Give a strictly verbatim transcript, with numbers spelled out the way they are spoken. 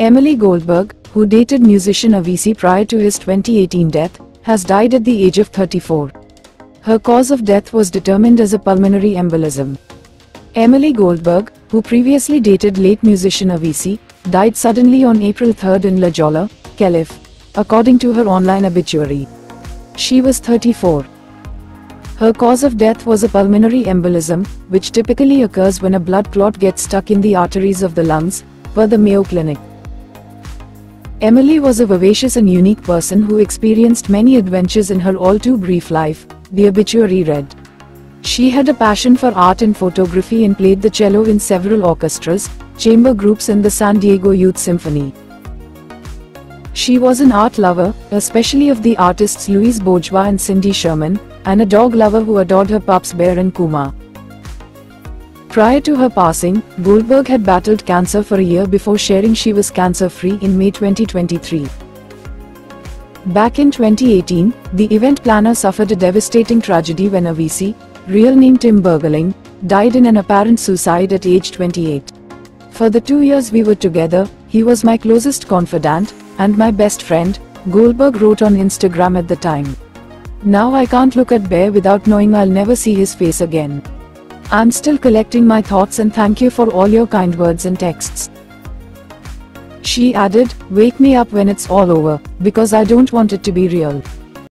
Emily Goldberg, who dated musician Avicii prior to his twenty eighteen death, has died at the age of thirty-four. Her cause of death was determined as a pulmonary embolism. Emily Goldberg, who previously dated late musician Avicii, died suddenly on April third in La Jolla, Calif., according to her online obituary. She was thirty-four. Her cause of death was a pulmonary embolism, which typically occurs when a blood clot gets stuck in the arteries of the lungs, per the Mayo Clinic. Emily was a vivacious and unique person who experienced many adventures in her all-too-brief life, the obituary read. She had a passion for art and photography and played the cello in several orchestras, chamber groups and the San Diego Youth Symphony. She was an art lover, especially of the artists Louise Bourgeois and Cindy Sherman, and a dog lover who adored her pups Bear and Kuma. Prior to her passing, Goldberg had battled cancer for a year before sharing she was cancer-free in May twenty twenty-three. Back in twenty eighteen, the event planner suffered a devastating tragedy when Avicii, real name Tim Bergeling, died in an apparent suicide at age twenty-eight. For the two years we were together, he was my closest confidant, and my best friend, Goldberg wrote on Instagram at the time. Now I can't look at Bear without knowing I'll never see his face again. I'm still collecting my thoughts and thank you for all your kind words and texts. She added, "Wake me up when it's all over, because I don't want it to be real."